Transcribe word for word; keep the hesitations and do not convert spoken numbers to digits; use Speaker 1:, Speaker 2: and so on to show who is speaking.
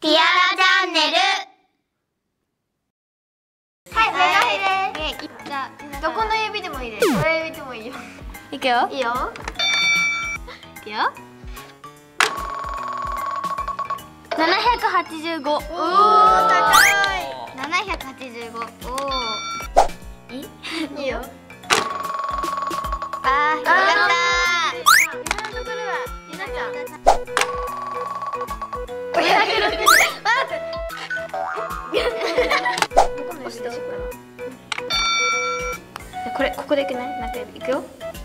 Speaker 1: ティアラチャンネル。はい、メガヒです。じゃあ、どこの指でもいいです。どの指でもいいよ。いくよ。いいよ。いくよ。七百八十五。おお、高い。七百八十五。おお。いい？いいよ。あー、よかった。今のところはゆなちゃん。五百六十。どこの指でしょうかな。これここでいけない？中指いくよ。